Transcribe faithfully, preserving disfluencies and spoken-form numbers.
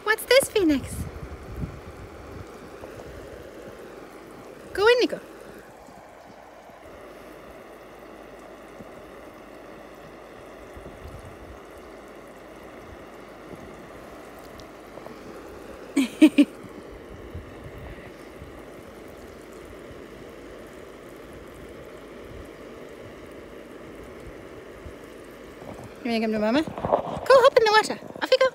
What's this, Phoenix? Go in, Nico. You want to come to Mama? Go hop in the water. Off you go.